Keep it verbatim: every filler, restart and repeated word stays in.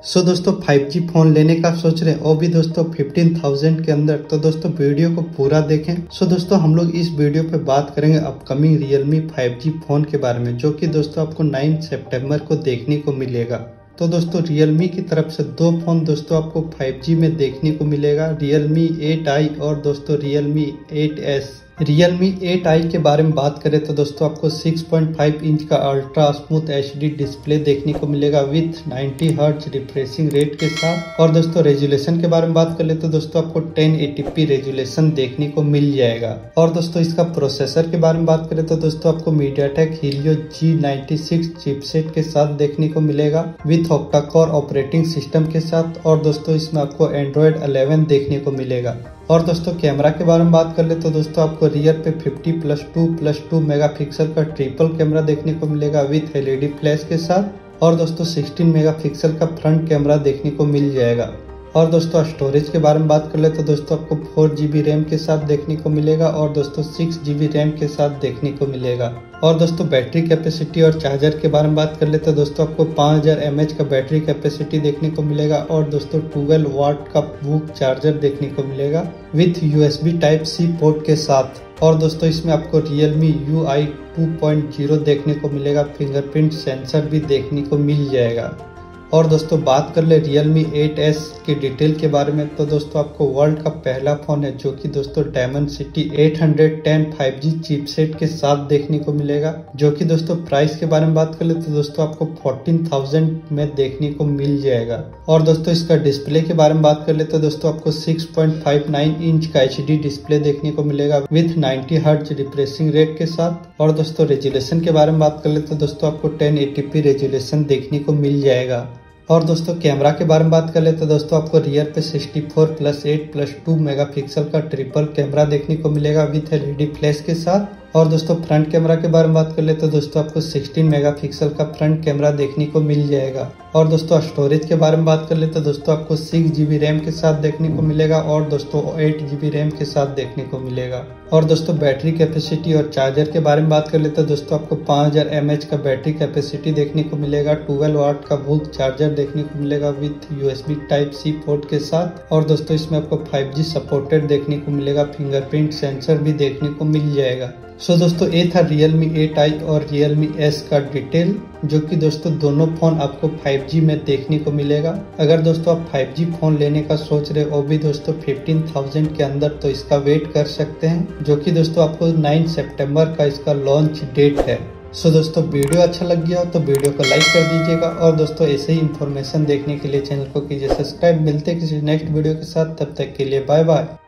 सो so, दोस्तों five G phone लेने का सोच रहे हैं वो भी दोस्तों पंद्रह हज़ार के अंदर। तो दोस्तों वीडियो को पूरा देखें। सो so, दोस्तों हम लोग इस वीडियो पे बात करेंगे upcoming Realme five G phone के बारे में, जो कि दोस्तों आपको नौ सितंबर को देखने को मिलेगा। तो दोस्तों रियलमी की तरफ से दो फोन दोस्तों आपको फाइव जी में देखने को मिलेगा, रियलमी एट आई और दोस्तों Realme eight S. Realme eight I के बारे में बात करें तो दोस्तों आपको सिक्स पॉइंट फाइव इंच का अल्ट्रा स्मूथ एचडी डिस्प्ले देखने को मिलेगा with ninety hertz refreshing rate के साथ। और दोस्तों रेजुलेशन के बारे में बात कर ले तो दोस्तों आपको टेन एटी पी रेजुलेशन देखने को मिल जाएगा। और दोस्तों इसका प्रोसेसर के बारे में बात करें तो दोस्तों आपको MediaTek Helio G ninety six chipset के साथ देखने को मिलेगा with octa core operating system के साथ। और दोस्तों इसमें आपको एंड्रॉइड इलेवन देखने को मिलेगा। और दोस्तों कैमरा के बारे में बात कर ले तो दोस्तों आपको रियर पे fifty plus two plus two megapixel का ट्रिपल कैमरा देखने को मिलेगा विथ एलईडी फ्लैश के साथ। और दोस्तों सिक्सटीन मेगापिक्सल का फ्रंट कैमरा देखने को मिल जाएगा। और दोस्तों स्टोरेज के बारे में बात कर ले तो दोस्तों आपको फोर जीबी रैम के साथ देखने को मिलेगा और दोस्तों सिक्स जीबी रैम के साथ देखने को मिलेगा। और दोस्तों बैटरी कैपेसिटी और चार्जर के बारे में बात कर ले तो दोस्तों आपको पाँच हज़ार एम एच का बैटरी कैपेसिटी देखने को मिलेगा और दोस्तों ट्वेल्व वाट का वूक चार्जर देखने को मिलेगा with USB type C port के साथ। और दोस्तों इसमें आपको Realme U I two point zero देखने को मिलेगा, फिंगरप्रिंट सेंसर भी देखने को मिल जाएगा। और दोस्तों बात कर ले रियलमी एट एस की डिटेल के बारे में तो दोस्तों आपको वर्ल्ड का पहला फोन है जो कि दोस्तों Dimensity eight hundred ten five G chipset के साथ देखने को मिलेगा, जो कि दोस्तों प्राइस के बारे में बात कर ले तो दोस्तों आपको चौदह हज़ार में देखने को मिल जाएगा। और दोस्तों इसका डिस्प्ले के बारे में बात कर ले तो दोस्तों आपको six point five nine inch का एचडी डिस्प्ले देखने को मिलेगा with ninety hertz refreshing rate के साथ। और दोस्तों रेजुलेशन के बारे में बात कर ले तो दोस्तों आपको टेन एटी पी रेजुलेशन देखने को मिल जाएगा। और दोस्तों कैमरा के बारे में बात कर ले तो दोस्तों आपको रियर पे sixty four plus eight plus two megapixel का ट्रिपल कैमरा देखने को मिलेगा विथ एलईडी फ्लैश के साथ। और दोस्तों फ्रंट कैमरा के बारे में बात कर ले तो दोस्तों आपको सिक्सटीन मेगापिक्सल का फ्रंट कैमरा देखने को मिल जाएगा। और दोस्तों स्टोरेज के बारे में बात कर ले तो दोस्तों आपको सिक्स जीबी रैम के साथ देखने को मिलेगा और दोस्तों एट जीबी रैम के साथ देखने को मिलेगा। और दोस्तों बैटरी कैपेसिटी और चार्जर के बारे में बात कर ले तो दोस्तों आपको पाँच हज़ार एम एच का बैटरी कैपेसिटी देखने को मिलेगा, ट्वेल्व वाट का वूक चार्जर देखने को मिलेगा with USB type C port के साथ। और दोस्तों इसमें आपको फाइव जी सपोर्टेड देखने को मिलेगा, फिंगरप्रिंट सेंसर भी देखने को मिल जाएगा। सो so, दोस्तों ये था रियलमी एट आई और रियलमी एस का डिटेल, जो कि दोस्तों दोनों फोन आपको फाइव जी में देखने को मिलेगा। अगर दोस्तों आप फाइव जी फोन लेने का सोच रहे हो वो भी दोस्तों पंद्रह हज़ार के अंदर, तो इसका वेट कर सकते हैं, जो कि दोस्तों आपको नौ सितंबर का इसका लॉन्च डेट है। सो so, दोस्तों वीडियो अच्छा लग गया हो तो वीडियो को लाइक कर दीजिएगा और दोस्तों ऐसे ही इंफॉर्मेशन देखने के लिए चैनल को कीजिए सब्सक्राइब। मिलते हैं किसी नेक्स्ट वीडियो के साथ, तब तक के लिए बाय बाय।